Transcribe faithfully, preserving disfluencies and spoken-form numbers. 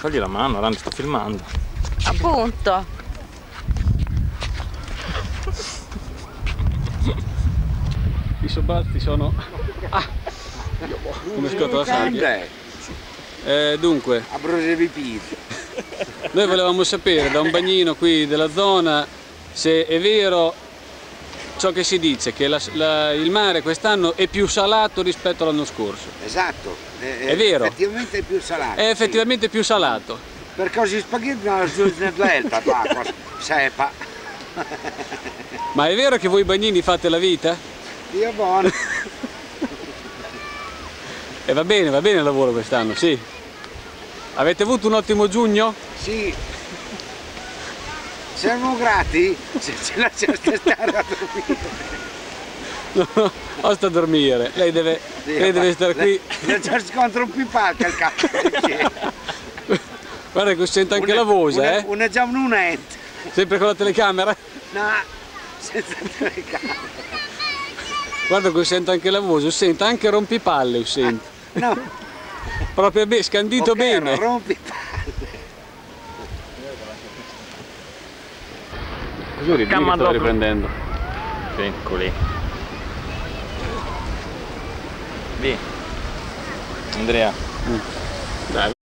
Togli la mano, Randi, sto filmando. Appunto. I sobbalzi sono ah, come scatola sabbia. Eh, dunque, noi volevamo sapere da un bagnino qui della zona se è vero ciò che si dice, che la, la, il mare quest'anno è più salato rispetto all'anno scorso. Esatto, è, è vero. Effettivamente è più salato. È effettivamente sì. più salato. Perché così spaghetti non sono nell'elta, l'acqua, sepa. Ma è vero che voi bagnini fate la vita? Dio buono. E va bene, va bene il lavoro quest'anno, sì. Avete avuto un ottimo giugno? Sì. Siamo grati se ce la lasciaste stare a dormire. No, no, basta dormire, lei deve, sì, lei deve stare qui. Non c'è scontro un pipalca il cazzo. Guarda che sento anche una, la voce, una, eh? Una già un'unente. Sempre con la telecamera? No, senza telecamera. Guarda che sento anche la voce, sento anche rompipalle, sento. Ah, no. Proprio be scandito okay, bene. Rompipalle. Giuri, che sto riprendendo. Piccoli. Via. Andrea. Mm. Dai.